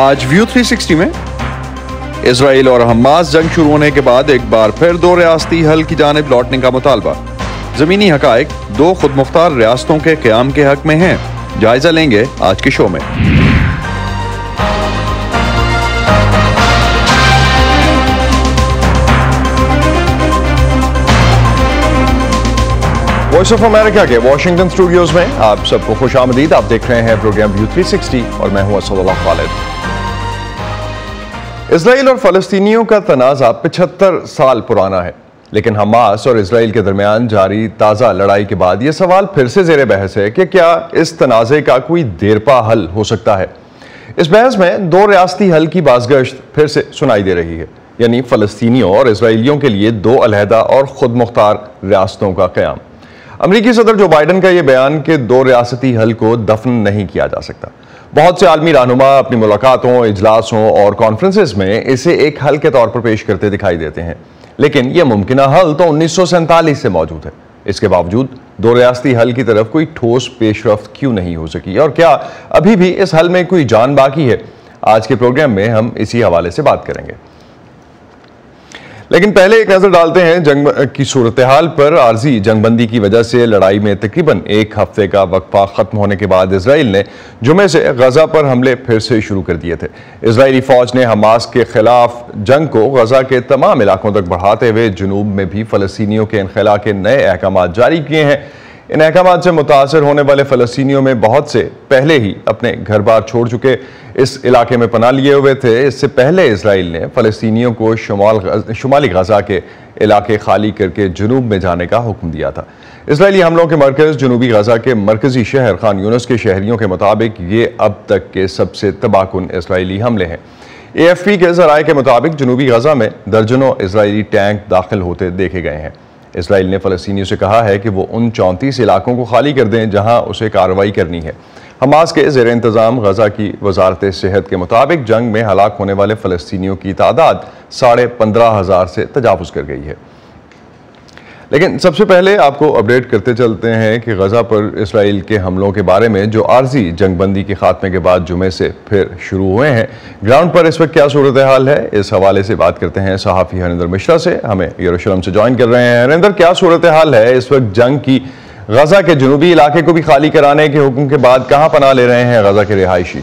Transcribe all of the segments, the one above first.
آج ویو 360 میں اسرائیل اور حماس جنگ شروع ہونے کے بعد ایک بار پھر دو ریاستی حل کی جانب لوٹنے کا مطالبہ. زمینی حقائق دو خود مختار ریاستوں کے قیام کے حق میں ہیں. جائزہ لیں گے آج کے شو میں. وائس آف امریکہ کے واشنگٹن اسٹوڈیوز میں آپ سب کو خوش آمدید. آپ دیکھ رہے ہیں پروگرام ویو 360 اور میں ہوں اسد اللہ خالد. اسرائیل اور فلسطینیوں کا تنازع 75 سال پرانا ہے، لیکن حماس اور اسرائیل کے درمیان جاری تازہ لڑائی کے بعد یہ سوال پھر سے زیر بحث ہے کہ کیا اس تنازع کا کوئی دیرپا حل ہو سکتا ہے. اس بحث میں دو ریاستی حل کی بازگشت پھر سے سنائی دے رہی ہے، یعنی فلسطینیوں اور اسرائیلیوں کے لیے دو علیحدہ اور خود مختار ریاستوں کا قیام. امریکی صدر جو بائیڈن کا یہ بیان کہ دو ریاستی حل کو دفن نہیں کیا جا سکتا. بہت سے عالمی رہنما اپنی ملاقاتوں، اجلاسوں اور کانفرنسز میں اسے ایک حل کے طور پر پیش کرتے دکھائی دیتے ہیں، لیکن یہ ممکنہ حل تو 1947 سے موجود ہے. اس کے باوجود دو ریاستی حل کی طرف کوئی ٹھوس پیش رفت کیوں نہیں ہو سکی، اور کیا ابھی بھی اس حل میں کوئی جان باقی ہے؟ آج کے پروگرام میں ہم اسی حوالے سے بات کریں گے. لیکن پہلے ایک نظر ڈالتے ہیں جنگ کی صورتحال پر. عارضی جنگ بندی کی وجہ سے لڑائی میں تقریباً ایک ہفتے کا وقفہ ختم ہونے کے بعد اسرائیل نے جمعے سے غزہ پر حملے پھر سے شروع کر دیے تھے. اسرائیلی فوج نے حماس کے خلاف جنگ کو غزہ کے تمام علاقوں تک بڑھاتے ہوئے جنوب میں بھی فلسطینیوں کے انخلا کے نئے احکامات جاری کیے ہیں. ان احکامات سے متاثر ہونے والے فلسطینیوں میں بہت سے پہلے ہی اپنے گھر بار چھوڑ چکے اس علاقے میں پناہ لیے ہوئے تھے. اس سے پہلے اسرائیل نے فلسطینیوں کو شمالی غزہ کے علاقے خالی کر کے جنوب میں جانے کا حکم دیا تھا. اسرائیلی حملوں کے مرکز جنوبی غزہ کے مرکزی شہر خان یونس کے شہریوں کے مطابق یہ اب تک کے سب سے تباہ کن اسرائیلی حملے ہیں. AFP کے ذرائع کے مطابق جنوبی غزہ میں درجنوں اسرائیلی ٹینک داخل ہوتے دیکھے گئے ہیں. اسرائیل نے فلسطینیوں سے کہا ہے کہ وہ ان 34 علاقوں کو خالی کر دیں جہاں اسے کارروائی کرنی ہے. حماس کے زیر انتظام غزہ کی وزارت صحت کے مطابق جنگ میں ہلاک ہونے والے فلسطینیوں کی تعداد 15,500 سے تجاوز کر گئی ہے. لیکن سب سے پہلے آپ کو اپڈیٹ کرتے چلتے ہیں کہ غزہ پر اسرائیل کے حملوں کے بارے میں جو عارضی جنگ بندی کے خاتمے کے بعد جمعے سے پھر شروع ہوئے ہیں. گراؤنڈ پر اس وقت کیا صورتحال ہے، اس حوالے سے بات کرتے ہیں صحافی ہریندر مشرا سے. ہمیں یروشلم سے جوائن کر رہے ہیں. ہریندر، کیا صورتحال ہے اس وقت جنگ کی؟ غزہ کے جنوبی علاقے کو بھی خالی کرانے کے حکم کے بعد کہاں پناہ لے رہے ہیں غزہ کے رہائشی؟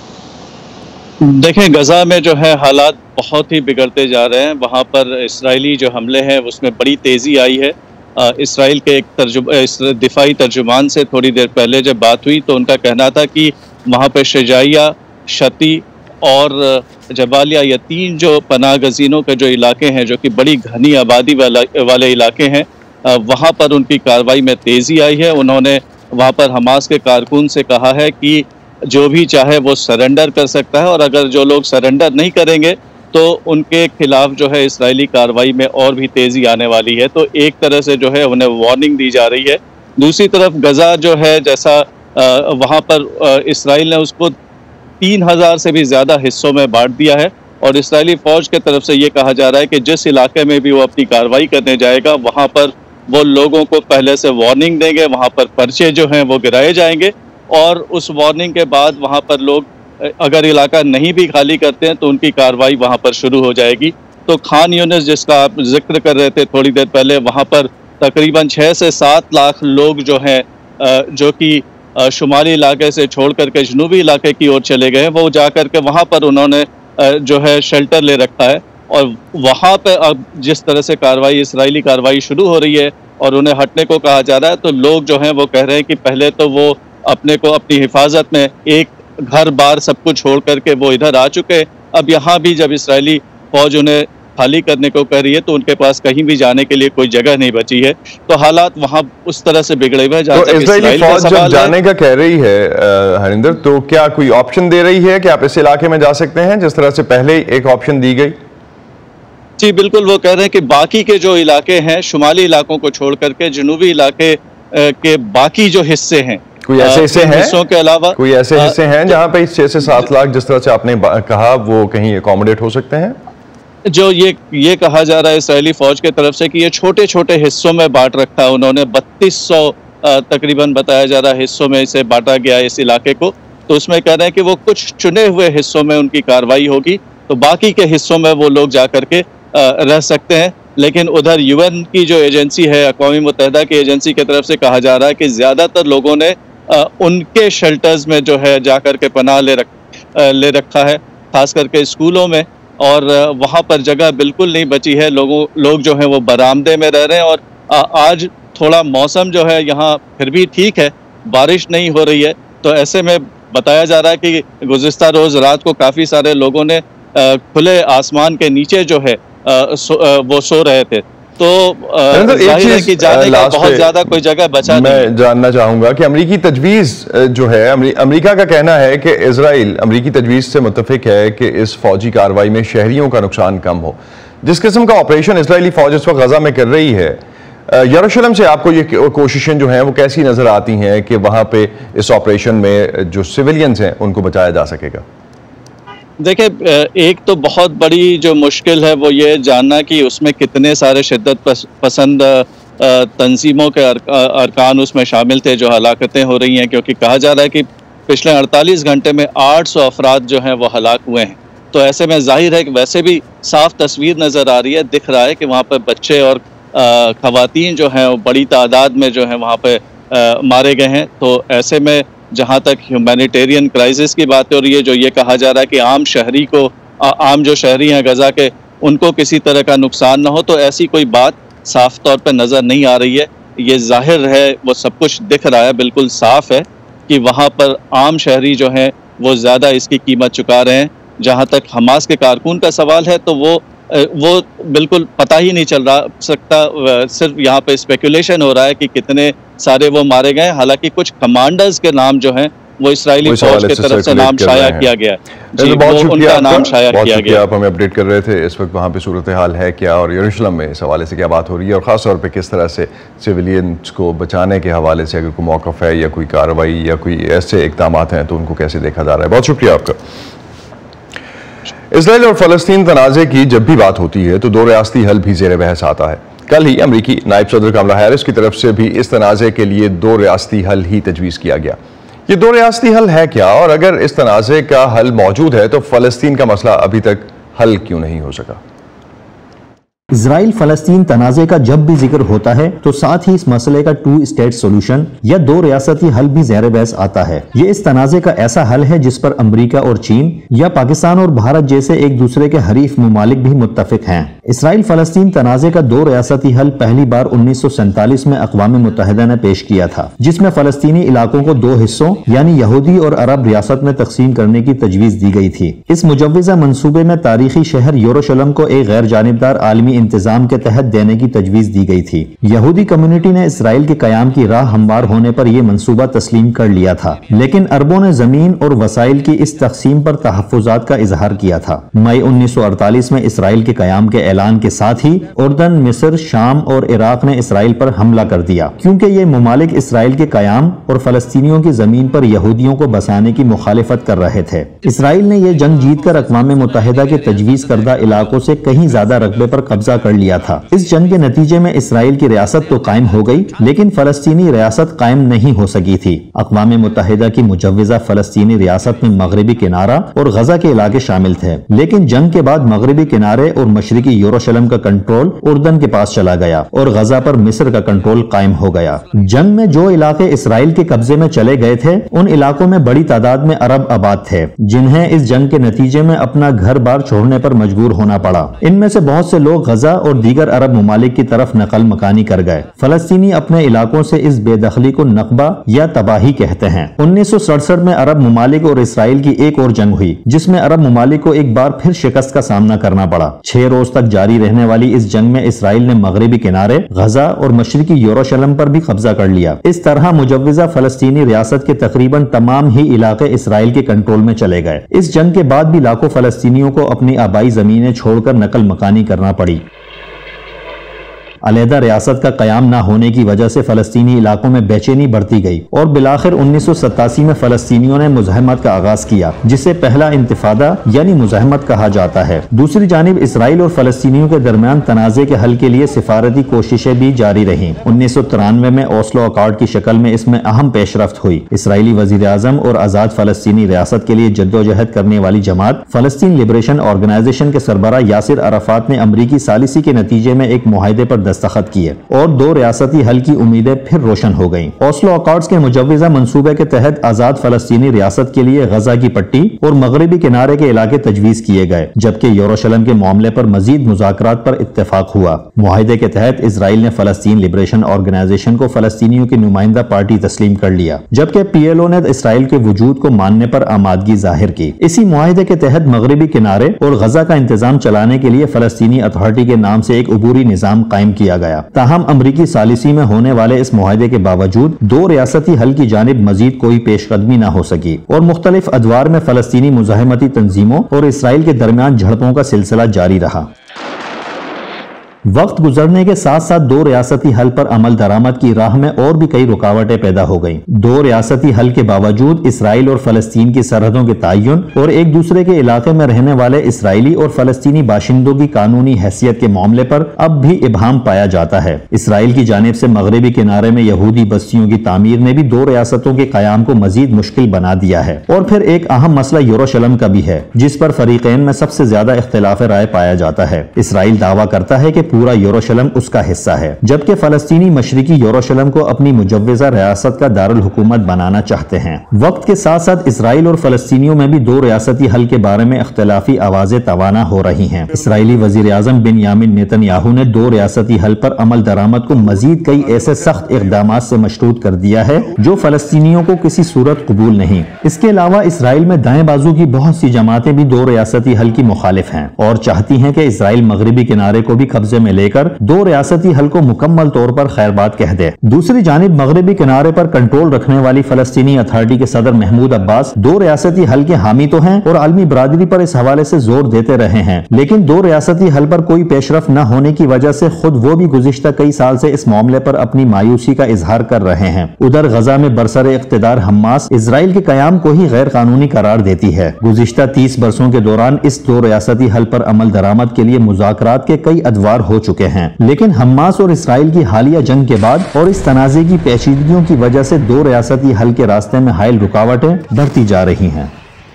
دیکھیں، غزہ میں جو ہے حالات بہت ہی بگڑتے جا رہے ہیں. وہاں پر اسرائیلی جو حملے ہیں اس میں بڑی تیزی آئی ہے. اسرائیل کے ایک دفاعی ترجمان سے تھوڑی دیر پہلے جب بات ہوئی تو ان کا کہنا تھا کہ وہاں پہ شجاعیہ، شتی اور جبالیہ، یہ تین جو پناہ گزینوں کے جو علاقے ہیں جو کہ بڑی گھنی آبادی والے علاقے ہیں، وہاں پر ان کی کارروائی میں تیزی آئی ہے. انہوں نے وہاں پر حماس کے کارکن سے کہا ہے کہ جو بھی چاہے وہ سرنڈر کر سکتا ہے، اور اگر جو لوگ سرنڈر نہیں کریں گے تو ان کے خلاف جو ہے اسرائیلی کارروائی میں اور بھی تیزی آنے والی ہے. تو ایک طرح سے جو ہے انہیں وارننگ دی جا رہی ہے. دوسری طرف غزہ جو ہے جیسا وہاں پر اسرائیل نے اس کو 3,000 سے بھی زیادہ حصوں میں بانٹ دیا ہے، اور اسرائیلی فوج کے طرف سے یہ کہا جا رہا ہے کہ جس علاقے میں بھی وہ اپنی کارروائی کرنے جائے گا وہاں پر وہ لوگوں کو پہلے سے وارننگ دیں گے. وہاں پر پرچے جو ہیں وہ گرائے جائیں گے، اور اس وارننگ کے بعد وہاں پر لوگ اگر علاقہ نہیں بھی خالی کرتے ہیں تو ان کی کارروائی وہاں پر شروع ہو جائے گی. تو خان یونس جس کا آپ ذکر کر رہے تھے تھوڑی دیر پہلے، وہاں پر تقریباً 6 سے 7 لاکھ لوگ جو ہیں جو کہ شمالی علاقے سے چھوڑ کر کے جنوبی علاقے کی اور چلے گئے ہیں، وہ جا کر کے وہاں پر انہوں نے جو ہے شیلٹر لے رکھا ہے. اور وہاں پہ اب جس طرح سے اسرائیلی کارروائی شروع ہو رہی ہے اور انہیں ہٹنے کو کہا جا رہا ہے، تو لوگ جو ہیں وہ کہہ رہے ہیں کہ پہلے تو وہ اپنے کو اپنی حفاظت میں ایک گھر بار سب کچھ چھوڑ کر کے وہ ادھر آ چکے. اب یہاں بھی جب اسرائیلی فوج انہیں خالی کرنے کو کہہ رہی ہے تو ان کے پاس کہیں بھی جانے کے لیے کوئی جگہ نہیں بچی ہے. تو حالات وہاں اس طرح سے بگڑے ہوئے ہیں. تو اسرائیلی فوج جب جانے کا کہہ رہی ہے ہریندر، تو کیا کوئی آپشن دے رہی ہے کہ آپ اس علاقے میں جا سکتے ہیں جس طرح سے پہلے ایک آپشن دی گئی؟ جی بالکل، وہ کہہ رہے ہیں کہ باقی کے جو علاقے ہیں شمالی علاقوں کو چھوڑ کر کے جنوبی علاقے کے باقی جو حصے ہیں، کوئی ایسے حصے ہیں حصوں کے علاوہ کوئی ایسے حصے ہیں جہاں پہ 6 سے 7 لاکھ جس طرح سے آپ نے کہا وہ کہیں اکوموڈیٹ ہو سکتے ہیں؟ جو یہ کہا جا رہا ہے اسرائیلی فوج کے طرف سے کہ یہ چھوٹے چھوٹے حصوں میں بانٹ رکھا ہے. انہوں نے 3200 تقریباً بتایا جا رہا ہے حصوں میں اسے بانٹا گیا ہے اس علاقے کو. تو اس میں کہہ رہے ہیں کہ وہ کچھ چنے ہوئے حصوں میں ان کی کارروائی ہوگی، تو باقی کے حصوں میں وہ لوگ جا کر کے رہ سکتے ہیں. لیکن ادھر UN کی جو ایجنسی ہے، اقوام متحدہ کی ایجنسی کی طرف سے کہا جا رہا ہے کہ زیادہ تر لوگوں نے ان کے شیلٹرز میں جو ہے جا کر کے پناہ لے رکھا ہے، خاص کر کے اسکولوں میں، اور وہاں پر جگہ بالکل نہیں بچی ہے. لوگ جو ہیں وہ برآمدے میں رہ رہے ہیں. اور آج تھوڑا موسم جو ہے یہاں پھر بھی ٹھیک ہے، بارش نہیں ہو رہی ہے، تو ایسے میں بتایا جا رہا ہے کہ گزشتہ روز رات کو کافی سارے لوگوں نے کھلے آسمان کے نیچے جو ہے وہ سو رہے تھے. تو ظاہر ہے کہ جانے کا بہت زیادہ کوئی جگہ بچا نہیں. میں جاننا چاہوں گا کہ امریکی تجویز جو ہے، امریکہ کا کہنا ہے کہ اسرائیل امریکی تجویز سے متفق ہے کہ اس فوجی کارروائی میں شہریوں کا نقصان کم ہو. جس قسم کا آپریشن اسرائیلی فوج اس وقت غزہ میں کر رہی ہے، یروشلم سے آپ کو یہ کوششیں جو ہیں وہ کیسی نظر آتی ہیں کہ وہاں پہ اس آپریشن میں جو سیولینز ہیں ان کو بچایا جا سکے گا؟ دیکھیں، ایک تو بہت بڑی جو مشکل ہے وہ یہ جاننا کہ اس میں کتنے سارے شدت پسند تنظیموں کے ارکان اس میں شامل تھے جو ہلاکتیں ہو رہی ہیں، کیونکہ کہا جا رہا ہے کہ پچھلے 48 گھنٹے میں 800 افراد جو ہیں وہ ہلاک ہوئے ہیں. تو ایسے میں ظاہر ہے کہ ویسے بھی صاف تصویر نظر آ رہی ہے، دکھ رہا ہے کہ وہاں پہ بچے اور خواتین جو ہیں وہ بڑی تعداد میں جو ہیں وہاں پہ مارے گئے ہیں. تو ایسے میں جہاں تک ہیومینیٹیرین کرائسس کی بات ہو رہی ہے، جو یہ کہا جا رہا ہے کہ عام جو شہری ہیں غزہ کے، ان کو کسی طرح کا نقصان نہ ہو، تو ایسی کوئی بات صاف طور پہ نظر نہیں آ رہی ہے. یہ ظاہر ہے، وہ سب کچھ دکھ رہا ہے، بالکل صاف ہے کہ وہاں پر عام شہری جو ہیں وہ زیادہ اس کی قیمت چکا رہے ہیں. جہاں تک حماس کے کارکن کا سوال ہے تو وہ بالکل پتہ ہی نہیں چل سکتا، صرف یہاں پہ اسپیکولیشن ہو رہا ہے کہ کتنے سارے وہ مارے گئے. حالانکہ کچھ کمانڈرز کے نام جو ہیں وہ اسرائیلی فوج کی طرف سے نام شائع کیا گیا ہے. بہت شکریہ، آپ ہمیں اپڈیٹ کر رہے تھے. اس وقت وہاں پہ صورتحال ہے کیا، اور یروشلم میں اس حوالے سے کیا بات ہو رہی ہے، اور خاص طور پہ کس طرح سے سیولینز کو بچانے کے حوالے سے اگر کوئی موقف ہے یا کوئی کارروائی یا کوئی ایسے اقدامات ہیں تو ان کو کیسے دیکھا جا رہا ہے. بہت شکریہ آپ کا. اسرائیل اور فلسطین تنازع کی جب بھی بات ہوتی ہے تو دو ریاستی حل بھی زیر بحث آتا ہے. کل ہی امریکی نائب صدر کملا ہیرس کی طرف سے بھی اس تنازع کے لیے دو ریاستی حل ہی تجویز کیا گیا. یہ دو ریاستی حل ہے کیا، اور اگر اس تنازع کا حل موجود ہے تو فلسطین کا مسئلہ ابھی تک حل کیوں نہیں ہو سکا؟ اسرائیل فلسطین تنازع کا جب بھی ذکر ہوتا ہے تو ساتھ ہی اس مسئلے کا 2 اسٹیٹ سولوشن یا دو ریاستی حل بھی زیر بحث آتا ہے. یہ اس تنازع کا ایسا حل ہے جس پر امریکہ اور چین یا پاکستان اور بھارت جیسے ایک دوسرے کے حریف ممالک بھی متفق ہیں. اسرائیل فلسطین تنازع کا دو ریاستی حل پہلی بار 1947 میں اقوام متحدہ نے پیش کیا تھا، جس میں فلسطینی علاقوں کو دو حصوں یعنی یہودی اور عرب ریاست میں تقسیم کرنے کی تجویز دی گئی تھی. اس مجوزہ منصوبے میں تاریخی شہر یروشلم کو ایک غیر جانبدار عالمی انتظام کے تحت دینے کی تجویز دی گئی تھی. یہودی کمیونٹی نے اسرائیل کے قیام کی راہ ہموار ہونے پر یہ منصوبہ تسلیم کر لیا تھا، لیکن عربوں نے زمین اور وسائل کی اس تقسیم پر تحفظات کا اظہار کیا تھا. مئی 1948 میں اسرائیل کے قیام کے اعلان کے ساتھ ہی اردن، مصر، شام اور عراق نے اسرائیل پر حملہ کر دیا، کیونکہ یہ ممالک اسرائیل کے قیام اور فلسطینیوں کی زمین پر یہودیوں کو بسانے کی مخالفت کر رہے تھے. اسرائیل نے یہ جنگ جیت کر اقوام متحدہ کے تجویز کردہ علاقوں سے کہیں زیادہ رقبے پر قبضہ کر لیا تھا. اس جنگ کے نتیجے میں اسرائیل کی ریاست تو قائم ہو گئی، لیکن فلسطینی ریاست قائم نہیں ہو سکی تھی. اقوام متحدہ کی مجوزہ فلسطینی ریاست میں مغربی کنارہ اور غزہ کے علاقے شامل تھے، لیکن جنگ کے بعد مغربی کنارے اور مشرقی یروشلم کا کنٹرول اردن کے پاس چلا گیا اور غزہ پر مصر کا کنٹرول قائم ہو گیا. جنگ میں جو علاقے اسرائیل کے قبضے میں چلے گئے تھے ان علاقوں میں بڑی تعداد میں عرب آباد تھے، جنہیں اس جنگ کے نتیجے میں اپنا گھر بار چھوڑنے پر مجبور ہونا پڑا. ان میں سے بہت سے لوگ غزہ اور دیگر عرب ممالک کی طرف نقل مکانی کر گئے. فلسطینی اپنے علاقوں سے اس بے دخلی کو نقبہ یا تباہی کہتے ہیں. 1967 میں عرب ممالک اور اسرائیل کی ایک اور جنگ ہوئی، جس میں عرب ممالک کو ایک بار پھر شکست کا سامنا کرنا پڑا. 6 روز تک جاری رہنے والی اس جنگ میں اسرائیل نے مغربی کنارے، غزہ اور مشرقی یروشلم پر بھی قبضہ کر لیا. اس طرح مجوزہ فلسطینی ریاست کے تقریباً تمام ہی علاقے اسرائیل کے کنٹرول میں چلے گئے. اس جنگ کے بعد بھی لاکھوں فلسطینیوں کو اپنی آبائی زمینیں چھوڑ کر نقل مکانی کرنا پڑی. علیحدہ ریاست کا قیام نہ ہونے کی وجہ سے فلسطینی علاقوں میں بے چینی بڑھتی گئی اور بالآخر 1987 میں فلسطینیوں نے مزاحمت کا آغاز کیا، جسے پہلا انتفاضہ یعنی مزاحمت کہا جاتا ہے۔ دوسری جانب اسرائیل اور فلسطینیوں کے درمیان تنازع کے حل کے لیے سفارتی کوششیں بھی جاری رہیں۔ 1993 میں اوسلو اکارڈ کی شکل میں اس میں اہم پیش رفت ہوئی۔ اسرائیلی وزیر اعظم اور آزاد فلسطینی ریاست کے لیے جدوجہد کرنے والی جماعت فلسطین لبریشن آرگنائزیشن کے سربراہ یاسر عرفات نے امریکی ثالثی کے نتیجے میں ایک معاہدے پر دستخط کیے اور دو ریاستی حل کی امیدیں پھر روشن ہو گئیں۔ اوسلو اکارڈز کے مجوزہ منصوبے کے تحت آزاد فلسطینی ریاست کے لیے غزہ کی پٹی اور مغربی کنارے کے علاقے تجویز کیے گئے، جبکہ یروشلم کے معاملے پر مزید مذاکرات پر اتفاق ہوا۔ معاہدے کے تحت اسرائیل نے فلسطین لبریشن آرگنائزیشن کو فلسطینیوں کی نمائندہ پارٹی تسلیم کر لیا، جبکہ پی ایل او نے اسرائیل کے وجود کو ماننے پر آمادگی ظاہر کی۔ اسی معاہدے کے تحت مغربی کنارے اور غزہ کا انتظام چلانے کے لیے فلسطینی اتھارٹی کے نام سے ایک عبوری نظام قائم کیا گیا۔ تاہم امریکی ثالثی میں ہونے والے اس معاہدے کے باوجود دو ریاستی حل کی جانب مزید کوئی پیش قدمی نہ ہو سکی اور مختلف ادوار میں فلسطینی مزاحمتی تنظیموں اور اسرائیل کے درمیان جھڑپوں کا سلسلہ جاری رہا۔ وقت گزرنے کے ساتھ ساتھ دو ریاستی حل پر عمل درآمد کی راہ میں اور بھی کئی رکاوٹیں پیدا ہو گئیں۔ دو ریاستی حل کے باوجود اسرائیل اور فلسطین کی سرحدوں کے تعین اور ایک دوسرے کے علاقے میں رہنے والے اسرائیلی اور فلسطینی باشندوں کی قانونی حیثیت کے معاملے پر اب بھی ابہام پایا جاتا ہے۔ اسرائیل کی جانب سے مغربی کنارے میں یہودی بستیوں کی تعمیر نے بھی دو ریاستوں کے قیام کو مزید مشکل بنا دیا ہے، اور پھر ایک اہم مسئلہ یروشلم کا بھی ہے، جس پر فریقین میں سب سے زیادہ اختلاف رائے پایا جاتا ہے۔ اسرائیل دعویٰ کرتا ہے کہ پورا یروشلم اس کا حصہ ہے، جبکہ فلسطینی مشرقی یروشلم کو اپنی مجوزہ ریاست کا دارالحکومت بنانا چاہتے ہیں۔ وقت کے ساتھ ساتھ اسرائیل اور فلسطینیوں میں بھی دو ریاستی حل کے بارے میں اختلافی آوازیں توانا ہو رہی ہیں۔ اسرائیلی وزیر اعظم بنیامین نیتن یاہو نے دو ریاستی حل پر عمل درآمد کو مزید کئی ایسے سخت اقدامات سے مشروط کر دیا ہے جو فلسطینیوں کو کسی صورت قبول نہیں۔ اس کے علاوہ اسرائیل میں دائیں بازو کی بہت سی جماعتیں بھی دو ریاستی حل کی مخالف ہیں اور چاہتی ہیں کہ اسرائیل مغربی کنارے کو بھی قبضے میں لے کر دو ریاستی حل کو مکمل طور پر خیر بات کہہ دے۔ دوسری جانب مغربی کنارے پر کنٹرول رکھنے والی فلسطینی اتھارٹی کے صدر محمود عباس دو ریاستی حل کے حامی تو ہیں اور عالمی برادری پر اس حوالے سے زور دیتے رہے ہیں، لیکن دو ریاستی حل پر کوئی پیش رفت نہ ہونے کی وجہ سے خود وہ بھی گزشتہ کئی سال سے اس معاملے پر اپنی مایوسی کا اظہار کر رہے ہیں۔ ادھر غزہ میں برسر اقتدار حماس اسرائیل کے قیام کو ہی غیر قانونی قرار دیتی ہے۔ گزشتہ 30 برسوں کے دوران اس دو ریاستی حل پر عمل درآمد کے لیے مذاکرات کے کئی ادوار ہو چکے ہیں، لیکن حماس اور اسرائیل کی حالیہ جنگ کے بعد اور اس تنازع کی پیچیدگیوں کی وجہ سے دو ریاستی حل کے راستے میں حائل رکاوٹیں بڑھتی جا رہی ہیں۔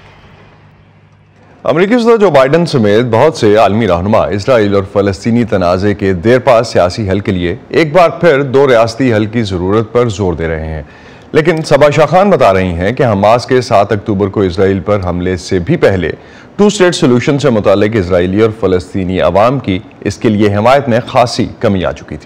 امریکی صدر جو بائیڈن سمیت بہت سے عالمی رہنما اسرائیل اور فلسطینی تنازع کے دیرپا سیاسی حل کے لیے ایک بار پھر دو ریاستی حل کی ضرورت پر زور دے رہے ہیں، لیکن صبا شاہ خان بتا رہی ہیں کہ حماس کے 7 اکتوبر کو اسرائیل پر حملے سے بھی پہلے 2 اسٹیٹ سولوشن سے متعلق اسرائیلی اور فلسطینی عوام کی اس کے لیے حمایت میں خاصی کمی آ چکی تھی۔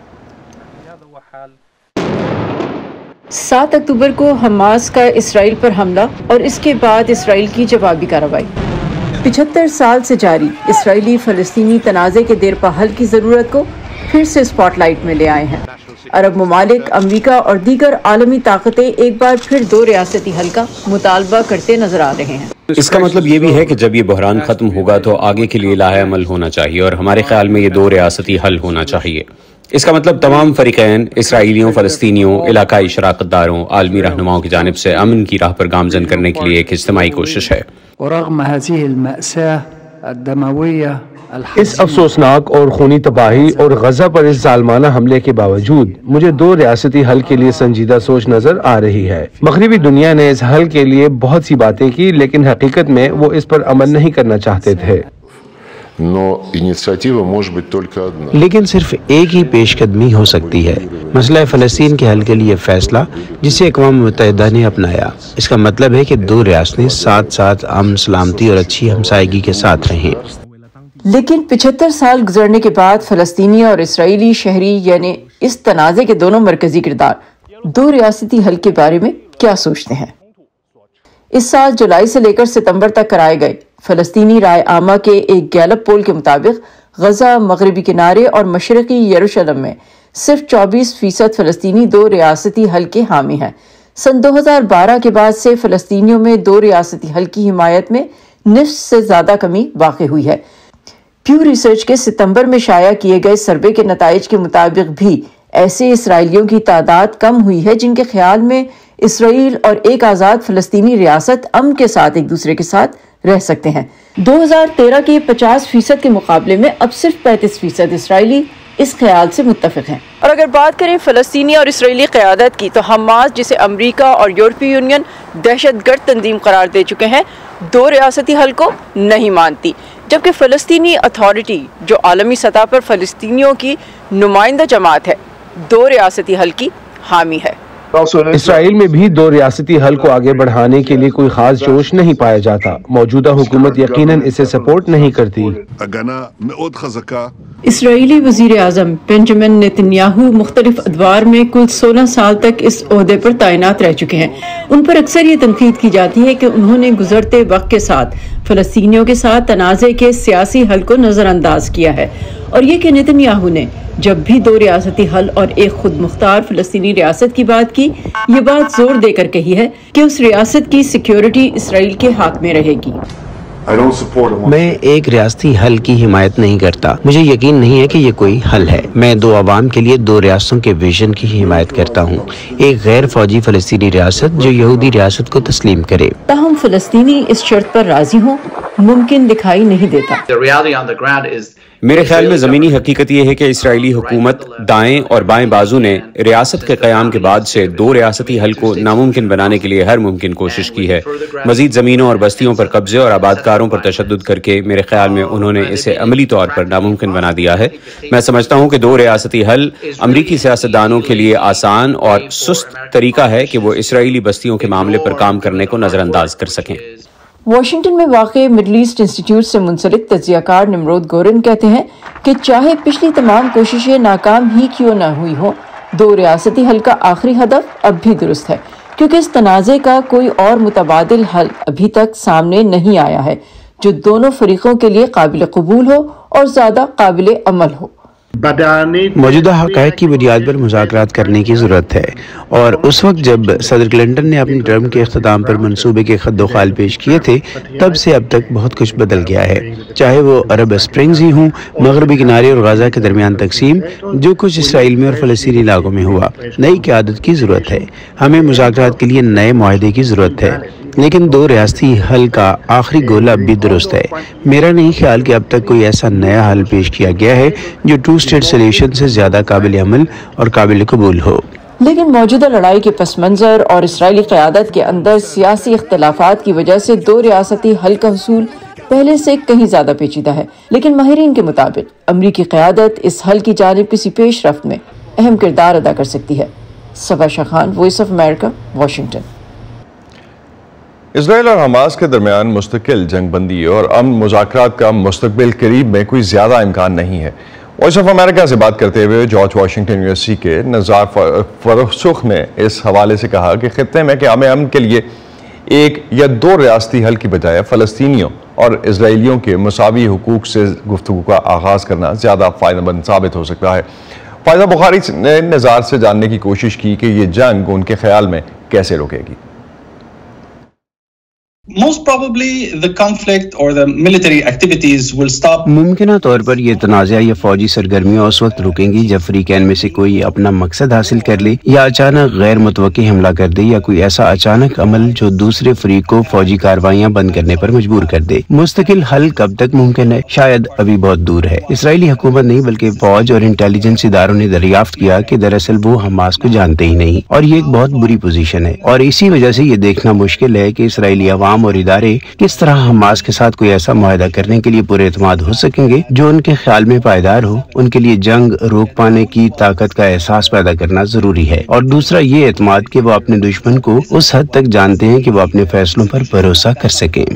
7 اکتوبر کو حماس کا اسرائیل پر حملہ اور اس کے بعد اسرائیل کی جوابی کارروائی 75 سال سے جاری اسرائیلی فلسطینی تنازع کے دیرپا حل کی ضرورت کو پھر سے اسپاٹ لائٹ میں لے آئے ہیں۔ عرب ممالک، امریکہ اور دیگر عالمی طاقتیں ایک بار پھر دو ریاستی حل کا مطالبہ کرتے نظر آ رہے ہیں۔ اس کا مطلب یہ بھی ہے کہ جب یہ بحران ختم ہوگا تو آگے کے لیے لاہ عمل ہونا چاہیے، اور ہمارے خیال میں یہ دو ریاستی حل ہونا چاہیے۔ اس کا مطلب تمام فریقین، اسرائیلیوں، فلسطینیوں، علاقائی شراکت داروں، عالمی رہنماؤں کی جانب سے امن کی راہ پر گامزن کرنے کے لیے ایک اجتماعی کوشش ہے۔ اس افسوسناک اور خونی تباہی اور غزہ پر اس ظالمانہ حملے کے باوجود مجھے دو ریاستی حل کے لیے سنجیدہ سوچ نظر آ رہی ہے۔ مغربی دنیا نے اس حل کے لیے بہت سی باتیں کی، لیکن حقیقت میں وہ اس پر عمل نہیں کرنا چاہتے تھے۔ لیکن صرف ایک ہی پیش قدمی ہو سکتی ہے، مسئلہ فلسطین کے حل کے لیے فیصلہ جسے اقوام متحدہ نے اپنایا۔ اس کا مطلب ہے کہ دو ریاستیں ساتھ ساتھ امن، سلامتی اور اچھی ہمسائیگی کے ساتھ رہیں۔ لیکن 75 سال گزرنے کے بعد فلسطینی اور اسرائیلی شہری یعنی اس تنازع کے دونوں مرکزی کردار دو ریاستی حل کے بارے میں کیا سوچتے ہیں؟ اس سال جولائی سے لے کر ستمبر تک کرائے گئے فلسطینی رائے عامہ کے ایک گیلپ پول کے مطابق غزہ، مغربی کنارے اور مشرقی یروشلم میں صرف 24% فلسطینی دو ریاستی حل کے حامی ہیں۔ سن 2012 کے بعد سے فلسطینیوں میں دو ریاستی حل کی حمایت میں نصف سے زیادہ کمی واقع ہوئی ہے۔ پیو ریسرچ کے ستمبر میں شائع کیے گئے سروے کے نتائج کے مطابق بھی ایسے اسرائیلیوں کی تعداد کم ہوئی ہے جن کے خیال میں اسرائیل اور ایک آزاد فلسطینی ریاست امن کے ساتھ ایک دوسرے کے ساتھ رہ سکتے ہیں۔ 2013 کے 50% کے مقابلے میں اب صرف 35% اسرائیلی اس خیال سے متفق ہیں۔ اور اگر بات کریں فلسطینی اور اسرائیلی قیادت کی، تو حماس، جسے امریکہ اور یورپی یونین دہشت گرد تنظیم قرار دے چکے ہیں، دو ریاستی حل کو نہیں مانتی، جبکہ فلسطینی اتھارٹی، جو عالمی سطح پر فلسطینیوں کی نمائندہ جماعت ہے، دو ریاستی حل کی حامی ہے۔ اسرائیل میں بھی دو ریاستی حل کو آگے بڑھانے کے لیے کوئی خاص جوش نہیں پایا جاتا۔ موجودہ حکومت یقیناً اسے سپورٹ نہیں کرتی۔ اسرائیلی وزیر اعظم بنجامن نیتن یاہو مختلف ادوار میں کل 16 سال تک اس عہدے پر تعینات رہ چکے ہیں۔ ان پر اکثر یہ تنقید کی جاتی ہے کہ انہوں نے گزرتے وقت کے ساتھ فلسطینیوں کے ساتھ تنازع کے سیاسی حل کو نظر انداز کیا ہے، اور یہ کہ نیتن یاہو نے جب بھی دو ریاستی حل اور ایک خود مختار فلسطینی ریاست کی بات کی، یہ بات زور دے کر کہی ہے کہ اس ریاست کی سیکیورٹی اسرائیل کے ہاتھ میں رہے گی۔ میں ایک ریاستی حل کی حمایت نہیں کرتا۔ مجھے یقین نہیں ہے کہ یہ کوئی حل ہے۔ میں دو عوام کے لیے دو ریاستوں کے ویژن کی حمایت کرتا ہوں، ایک غیر فوجی فلسطینی ریاست جو یہودی ریاست کو تسلیم کرے۔ تاہم فلسطینی اس شرط پر راضی ہوں ممکن دکھائی نہیں دیتا۔ میرے خیال میں زمینی حقیقت یہ ہے کہ اسرائیلی حکومت دائیں اور بائیں بازو نے ریاست کے قیام کے بعد سے دو ریاستی حل کو ناممکن بنانے کے لیے ہر ممکن کوشش کی ہے۔ مزید زمینوں اور بستیوں پر قبضے اور آبادکاروں پر تشدد کر کے میرے خیال میں انہوں نے اسے عملی طور پر ناممکن بنا دیا ہے۔ میں سمجھتا ہوں کہ دو ریاستی حل امریکی سیاستدانوں کے لیے آسان اور سست طریقہ ہے کہ وہ اسرائیلی بستیوں کے معاملے پر کام کرنے کو نظر انداز کر سکیں۔ واشنگٹن میں واقع مڈل ایسٹ انسٹیٹیوٹ سے منسلک تجزیہ کار نمرود گورن کہتے ہیں کہ چاہے پچھلی تمام کوششیں ناکام ہی کیوں نہ ہوئی ہوں، دو ریاستی حل کا آخری ہدف اب بھی درست ہے، کیونکہ اس تنازع کا کوئی اور متبادل حل ابھی تک سامنے نہیں آیا ہے جو دونوں فریقوں کے لیے قابل قبول ہو اور زیادہ قابل عمل ہو۔ موجودہ حقائق کی بنیاد پر مذاکرات کرنے کی ضرورت ہے، اور اس وقت جب صدر کلنٹن نے اپنی ٹرم کے اختتام پر منصوبے کے خط و خال پیش کیے تھے، تب سے اب تک بہت کچھ بدل گیا ہے، چاہے وہ عرب اسپرنگز ہی ہوں، مغربی کنارے اور غزہ کے درمیان تقسیم، جو کچھ اسرائیل میں اور فلسطینی علاقوں میں ہوا۔ نئی قیادت کی ضرورت ہے، ہمیں مذاکرات کے لیے نئے معاہدے کی ضرورت ہے، لیکن دو ریاستی حل کا آخری گول اب بھی درست ہے۔ میرا نہیں خیال کہ اب تک کوئی ایسا نیا حل پیش کیا گیا ہے جو ٹو اسٹیٹ سلیوشن سے زیادہ قابل عمل اور قابل قبول ہو۔ لیکن موجودہ لڑائی کے پس منظر اور اسرائیلی قیادت کے اندر سیاسی اختلافات کی وجہ سے دو ریاستی حل کا حصول پہلے سے کہیں زیادہ پیچیدہ ہے، لیکن ماہرین کے مطابق امریکی قیادت اس حل کی جانب کسی پیش رفت میں اہم کردار ادا کر سکتی ہے۔ Saba Shah Khan, voice of America, Washington. اسرائیل اور حماس کے درمیان مستقل جنگ بندی اور امن مذاکرات کا مستقبل قریب میں کوئی زیادہ امکان نہیں ہے۔ وائس آف امریکہ سے بات کرتے ہوئے جارج واشنگٹن یونیورسٹی کے نزار فرسخ نے اس حوالے سے کہا کہ خطے میں قیام امن کے لیے ایک یا دو ریاستی حل کی بجائے فلسطینیوں اور اسرائیلیوں کے مساوی حقوق سے گفتگو کا آغاز کرنا زیادہ فائدہ مند ثابت ہو سکتا ہے۔ فائدہ بخاری نے نزار سے جاننے کی کوشش کی کہ یہ جنگ ان کے خیال میں کیسے روکے گی۔ ممکنہ طور پر یہ تنازع یا فوجی سرگرمیاں اس وقت رکیں گی جب فریقین میں سے کوئی اپنا مقصد حاصل کر لے، یا اچانک غیر متوقع حملہ کر دے، یا کوئی ایسا اچانک عمل جو دوسرے فریق کو فوجی کارروائیاں بند کرنے پر مجبور کر دے۔ مستقل حل کب تک ممکن ہے؟ شاید ابھی بہت دور ہے۔ اسرائیلی حکومت نہیں بلکہ فوج اور انٹیلیجنس اداروں نے دریافت کیا کہ دراصل وہ حماس کو جانتے ہی نہیں، اور یہ ایک بہت بری پوزیشن ہے، اور اسی وجہ سے یہ دیکھنا مشکل ہے کہ اسرائیلی عوام اور ادارے کس طرح حماس کے ساتھ کوئی ایسا معاہدہ کرنے کے لیے پورے اعتماد ہو سکیں گے جو ان کے خیال میں پائیدار ہو۔ ان کے لیے جنگ روک پانے کی طاقت کا احساس پیدا کرنا ضروری ہے، اور دوسرا یہ اعتماد کہ وہ اپنے دشمن کو اس حد تک جانتے ہیں کہ وہ اپنے فیصلوں پر بھروسہ کر سکیں۔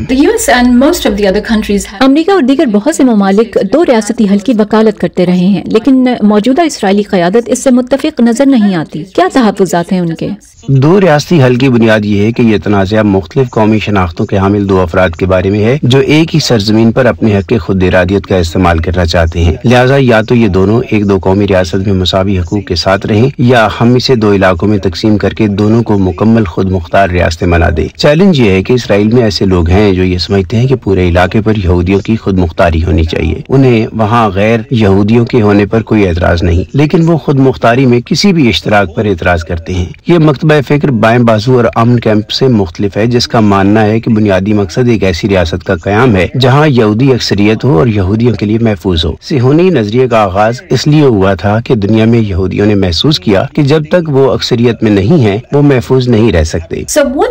امریکہ اور دیگر بہت سے ممالک دو ریاستی حل کی وکالت کرتے رہے ہیں، لیکن موجودہ اسرائیلی قیادت اس سے متفق نظر نہیں آتی۔ کیا تحفظات ہیں ان کے؟ دو ریاستی حل کی بنیاد یہ ہے کہ یہ تنازع مختلف قومی شناخت شناختوں کے حامل 2 افراد کے بارے میں ہے جو ایک ہی سرزمین پر اپنے حق خود ارادیت کا استعمال کرنا چاہتے ہیں، لہٰذا یا تو یہ دونوں ایک 2 قومی ریاست میں مساوی حقوق کے ساتھ رہیں یا ہم اسے 2 علاقوں میں تقسیم کر کے دونوں کو مکمل خود مختار ریاستیں بنا دیں۔ چیلنج یہ ہے کہ اسرائیل میں ایسے لوگ ہیں جو یہ سمجھتے ہیں کہ پورے علاقے پر یہودیوں کی خود مختاری ہونی چاہیے، انہیں وہاں غیر یہودیوں کے ہونے پر کوئی اعتراض نہیں، لیکن وہ خود مختاری میں کسی بھی اشتراک پر اعتراض کرتے ہیں۔ یہ مکتبہ فکر بائیں بازو اور امن کیمپ سے مختلف ہے، جس کا ماننا ہے کہ بنیادی مقصد ایک ایسی ریاست کا قیام ہے جہاں یہودی اکثریت ہو اور یہودیوں کے لیے محفوظ ہو۔ صہیونی نظریے کا آغاز اس لیے ہوا تھا کہ دنیا میں یہودیوں نے محسوس کیا کہ جب تک وہ اکثریت میں نہیں ہیں وہ محفوظ نہیں رہ سکتے۔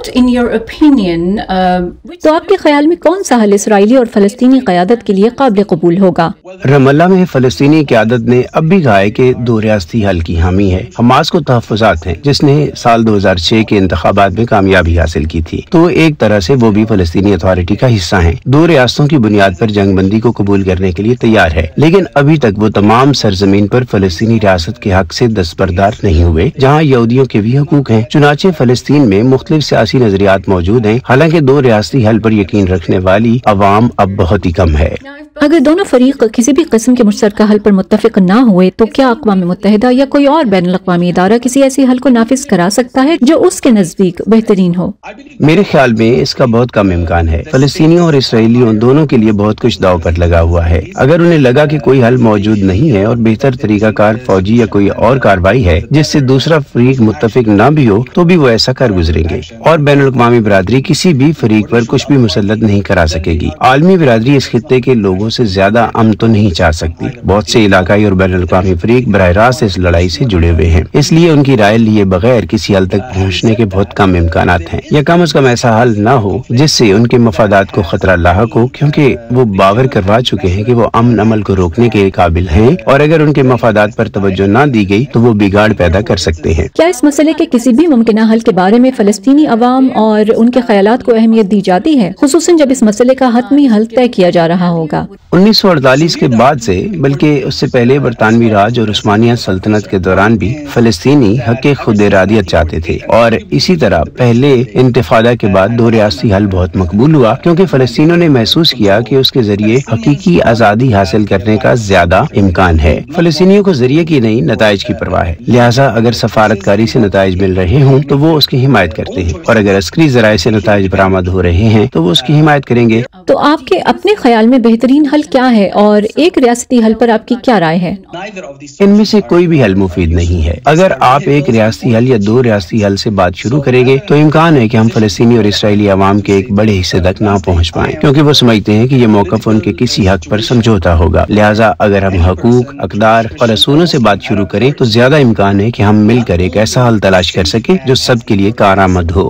تو آپ کے خیال میں کون سا حل اسرائیلی اور فلسطینی قیادت کے لیے قابل قبول ہوگا؟ رام اللہ میں فلسطینی قیادت نے اب بھی کہا ہے کہ 2 ریاستی حل کی حامی ہے۔ حماس کو تحفظات ہیں جس نے سال 2006 کے انتخابات میں کامیابی حاصل کی تھی، تو ایک طرح سے وہ بھی فلسطینی اتھارٹی کا حصہ ہیں، 2 ریاستوں کی بنیاد پر جنگ بندی کو قبول کرنے کے لیے تیار ہے، لیکن ابھی تک وہ تمام سرزمین پر فلسطینی ریاست کے حق سے دستبردار نہیں ہوئے جہاں یہودیوں کے بھی حقوق ہیں۔ چنانچہ فلسطین میں مختلف سیاسی نظریات موجود ہیں، حالانکہ 2 ریاستی حل پر یقین رکھنے والی عوام اب بہت ہی کم ہے۔ اگر دونوں فریق کسی بھی قسم کے مشترکہ حل پر متفق نہ ہوئے تو کیا اقوام متحدہ یا کوئی اور بین الاقوامی ادارہ کسی ایسی حل کو نافذ کرا سکتا ہے جو اس کے نزدیک بہترین ہو؟ میرے خیال میں اس کا بہت کم امکان ہے۔ فلسطینیوں اور اسرائیلیوں دونوں کے لیے بہت کچھ داؤ پر لگا ہوا ہے۔ اگر انہیں لگا کہ کوئی حل موجود نہیں ہے اور بہتر طریقہ کار فوجی یا کوئی اور کارروائی ہے جس سے دوسرا فریق متفق نہ بھی ہو تو بھی وہ ایسا کر گزریں گے، اور بین الاقوامی برادری کسی بھی فریق پر کچھ بھی مسلط نہیں کرا سکے گی۔ عالمی برادری اس خطے کے لوگوں سے زیادہ امن تو نہیں چاہ سکتی۔ بہت سے علاقائی اور بین الاقوامی فریق براہ راست اس لڑائی سے جڑے ہوئے ہیں، اس لیے ان کی رائے لیے بغیر کسی حل تک پہنچنے کے بہت کم امکانات ہیں، یا کم از کم ایسا حل نہ ہو جس سے ان کے مفادات کو خطرہ لاحق ہو، کیونکہ وہ باور کروا چکے ہیں کہ وہ امن عمل کو روکنے کے قابل ہیں، اور اگر ان کے مفادات پر توجہ نہ دی گئی تو وہ بگاڑ پیدا کر سکتے ہیں۔ کیا اس مسئلے کے کسی بھی ممکنہ حل کے بارے میں فلسطینی عوام اور ان کے خیالات کو اہمیت دی جاتی ہے، خصوصاً جب اس مسئلے کا حتمی حل طے کیا جا رہا ہوگا؟ 1948 کے بعد سے، بلکہ اس سے پہلے برطانوی راج اور عثمانیہ سلطنت کے دوران بھی فلسطینی حق خود ارادیت چاہتے تھے، اور اسی طرح پہلے انتفاضہ کے بعد 2 ریاستی حل بہت مقبول ہوا کیونکہ فلسطینیوں نے محسوس کیا کہ اس کے ذریعے حقیقی آزادی حاصل کرنے کا زیادہ امکان ہے۔ فلسطینیوں کو ذریعے کی نہیں نتائج کی پرواہ ہے، لہٰذا اگر سفارتکاری سے نتائج مل رہے ہوں تو وہ اس کی حمایت کرتے ہیں، اور اگر عسکری ذرائع سے نتائج برآمد ہو رہے ہیں تو وہ اس کی حمایت کریں گے۔ تو آپ کے اپنے خیال میں بہترین حل کیا ہے اور ایک ریاستی حل پر آپ کی کیا رائے ہے؟ ان میں سے کوئی بھی حل مفید نہیں ہے۔ اگر آپ ایک ریاستی حل یا 2 ریاستی حل سے بات شروع کریں گے تو امکان ہے کہ ہم فلسطینی اور اسرائیلی عوام کے ایک بڑے حصے تک نہ پہنچ پائیں، کیونکہ وہ سمجھتے ہیں کہ یہ موقف ان کے کسی حق پر سمجھوتا ہوگا۔ لہٰذا اگر ہم حقوق، اقدار اور اصولوں سے بات شروع کریں تو زیادہ امکان ہے کہ ہم مل کر ایک ایسا حل تلاش کر سکیں جو سب کے لیے کارآمد ہو۔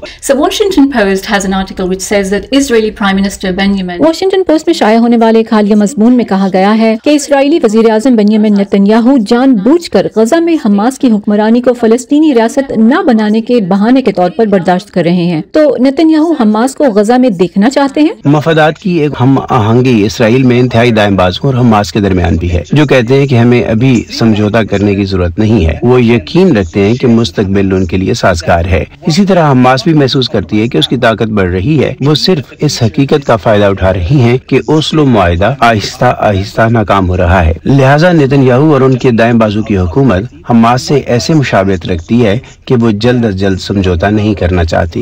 واشنگٹن پوسٹ میں شائع ہونے والے ایک حالیہ مضمون میں کہا گیا ہے کہ اسرائیلی وزیر اعظم بنیامین نتنیاہو جان بوجھ کر غزہ میں حماس کی حکمرانی کو فلسطینی ریاست نہ بنانے کے بہانے کے طور پر برداشت کر رہے ہیں۔ تو نتنیاہو حماس کو غزہ میں دیکھنا چاہتے ہیں؟ مفادات کی ایک ہم آہنگی اسرائیل میں انتہائی دائیں بازوں اور حماس کے درمیان بھی ہے، جو کہتے ہیں کہ ہمیں ابھی سمجھوتا کرنے کی ضرورت نہیں ہے۔ وہ یقین رکھتے ہیں کہ مستقبل ان کے لیے سازگار ہے۔ اسی طرح حماس بھی محسوس کرتی ہے کہ اس کی طاقت بڑھ رہی ہے۔ وہ صرف اس حقیقت کا فائدہ اٹھا رہی ہیں کہ اوسلو معاہدہ آہستہ آہستہ ناکام ہو رہا ہے، لہٰذا نتنیاہو اور ان کے دائیں بازو کی حکومت حماس سے ایسے مشابہت رکھتی ہے کہ وہ جلد از جلد سمجھوتا نہیں کرنا چاہتی۔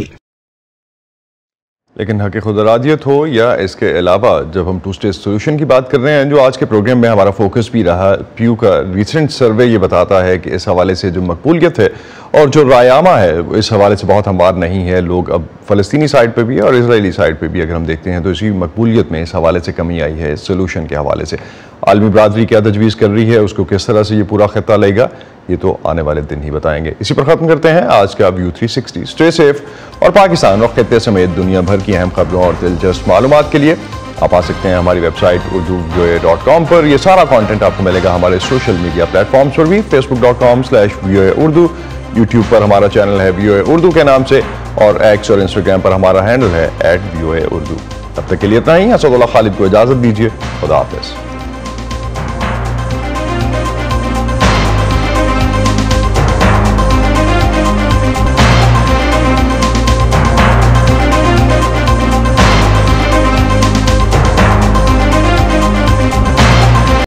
لیکن حق خود ارادیت ہو یا اس کے علاوہ جب ہم 2 اسٹیٹ سولوشن کی بات کر رہے ہیں، جو آج کے پروگرام میں ہمارا فوکس بھی رہا، پیو کا ریسنٹ سروے یہ بتاتا ہے کہ اس حوالے سے جو مقبولیت ہے اور جو رائے عامہ ہے اس حوالے سے بہت ہموار نہیں ہے۔ لوگ اب فلسطینی سائڈ پہ بھی اور اسرائیلی سائڈ پہ بھی اگر ہم دیکھتے ہیں تو اسی مقبولیت میں اس حوالے سے کمی آئی ہے، اس سولوشن کے حوالے سے۔ عالمی برادری کیا تجویز کر رہی ہے، اس کو کس طرح سے یہ پورا خطہ لے گا، یہ تو آنے والے دن ہی بتائیں گے۔ اسی پر ختم کرتے ہیں آج کا ویو 360۔ اسٹے سیف، اور پاکستان اور خطے سمیت دنیا بھر کی اہم خبروں اور دلچسپ معلومات کے لیے آپ آ سکتے ہیں ہماری ویب سائٹ urdu.com پر۔ یہ سارا کانٹینٹ آپ کو ملے گا ہمارے سوشل میڈیا پلیٹ فارمز پر بھی، facebook.com/voa-urdu، یوٹیوب پر ہمارا چینل ہے VOA اردو کے نام سے، اور ایکس اور انسٹاگرام پر ہمارا ہینڈل ہے @VOA Urdu۔ تب تک کے لیے اتنا ہی۔ اسد اللہ خالد کو اجازت دیجیے، خدا حافظ۔